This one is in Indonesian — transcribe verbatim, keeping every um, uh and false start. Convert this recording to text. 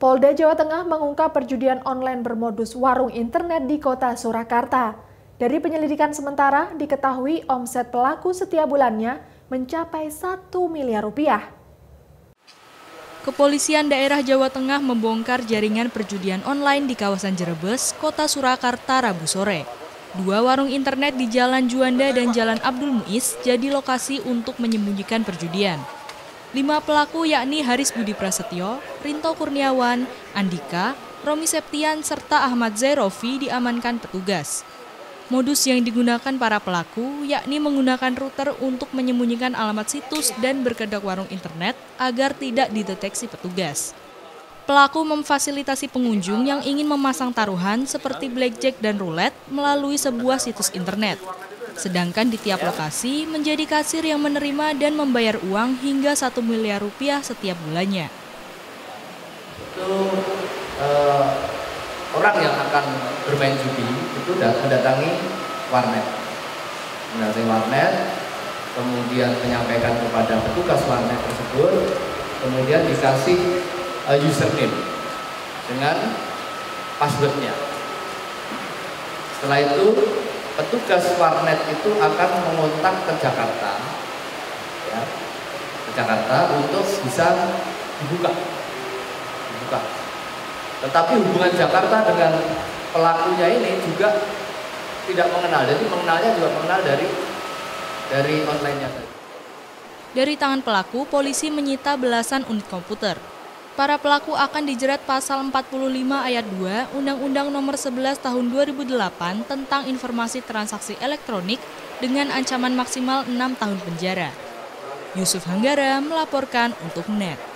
Polda Jawa Tengah mengungkap perjudian online bermodus warung internet di kota Surakarta. Dari penyelidikan sementara, diketahui omset pelaku setiap bulannya mencapai satu miliar rupiah. Kepolisian daerah Jawa Tengah membongkar jaringan perjudian online di kawasan Jerebes, kota Surakarta, Rabu sore. Dua warung internet di Jalan Juanda dan Jalan Abdul Muiz jadi lokasi untuk menyembunyikan perjudian. Lima pelaku yakni Haris Budi Prasetyo, Rinto Kurniawan, Andika, Romi Septian, serta Ahmad Zairofi diamankan petugas. Modus yang digunakan para pelaku yakni menggunakan router untuk menyembunyikan alamat situs dan berkedok warung internet agar tidak dideteksi petugas. Pelaku memfasilitasi pengunjung yang ingin memasang taruhan seperti blackjack dan roulette melalui sebuah situs internet. Sedangkan di tiap lokasi menjadi kasir yang menerima dan membayar uang hingga satu miliar rupiah setiap bulannya. Itu uh, orang yang akan bermain judi itu mendatangi warnet, mendatangi warnet, kemudian menyampaikan kepada petugas warnet tersebut, kemudian dikasih uh, username dengan passwordnya. Setelah itu petugas warnet itu akan mengontak ke Jakarta, ya, ke Jakarta untuk bisa dibuka, dibuka. Tetapi hubungan Jakarta dengan pelakunya ini juga tidak mengenal, jadi mengenalnya juga mengenal dari dari online-nya. Dari tangan pelaku, polisi menyita belasan unit komputer. Para pelaku akan dijerat pasal empat puluh lima ayat dua Undang-Undang Nomor sebelas Tahun dua ribu delapan tentang informasi transaksi elektronik dengan ancaman maksimal enam tahun penjara. Yusuf Hanggara melaporkan untuk N E T.